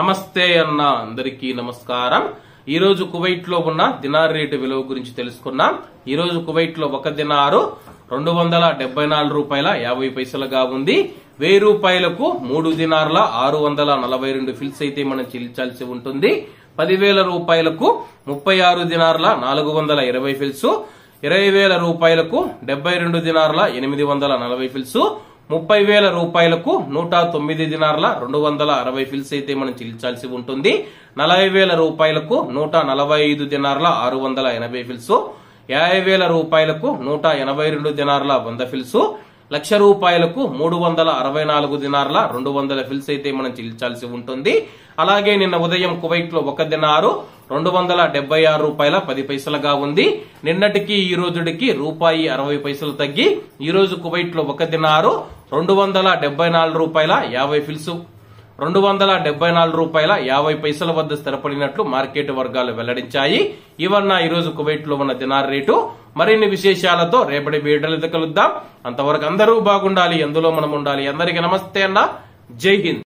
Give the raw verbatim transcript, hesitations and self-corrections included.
నమస్తే అన్న అందరికీ నమస్కారం। ఈ రోజు కువైట్ లో ఉన్న దినార్ రేటు విలువ గురించి తెలుసుకున్నాం। ఈ రోజు కువైట్ లో ఒక దినారు రెండు వందల డెబ్బై నాలుగు రూపాయల యాభై పైసలుగా ఉంది। వెయ్యి రూపాయలకు మూడు దినార్ల ఆరు వందల నలభై రెండు ఫిల్స్ అయితే మనం చెల్లించాల్సి ఉంటుంది। పదివేల రూపాయలకు ముప్పై ఆరు దినార్ల నాలుగు వందల ఇరవై ఫిల్స్, ఇరవై వేల రూపాయలకు డెబ్బై రెండు దినార్ల ఎనిమిది వందల నలభై ఫిల్స్, ముప్పై వేల రూపాయలకు నూట తొమ్మిది దినార్ల రెండు వందల అరవై ఫిల్స్ అయితే మనం చెల్లించాల్సి ఉంటుంది। నలభై వేల రూపాయలకు నూట నలభై ఐదు దినార్ల ఆరు వందల ఎనభై ఫిల్స్, యాభై వేల రూపాయలకు నూట ఎనభై రెండు దినార్ల వంద ఫిల్స్, లక్ష రూపాయలకు మూడు వందల అరవై నాలుగు దినార్ల రెండు వందల ఫిల్స్ అయితే మనం చెల్లించాల్సి ఉంటుంది। అలాగే నిన్న ఉదయం కువైట్ లో ఒక దినారు రెండు వందల డెబ్బై ఆరు రూపాయల పది పైసలుగా ఉంది। నిన్నటికి ఈ రోజుడికి రూపాయి అరవై పైసలు తగ్గి ఈ రోజు కువైట్ లో ఒక దినారు రెండు వందల డెబ్బై నాలుగు రూపాయల యాభై ఫిల్స్ రెండు వందల డెబ్బై నాలుగు రూపాయల యాభై పైసల వద్ద స్థిరపడినట్లు మార్కెట్ వర్గాలు వెల్లడించాయి। ఇవన్న ఈ రోజు కువైట్ లో ఉన్న దినార్ రేటు। మరిన్ని విశేషాలతో రేపటి వీడియోలో కలుద్దాం। అంతవరకు అందరూ బాగుండాలి, అందులో మనం ఉండాలి। అందరికీ నమస్తే అన్న, జై హింద్।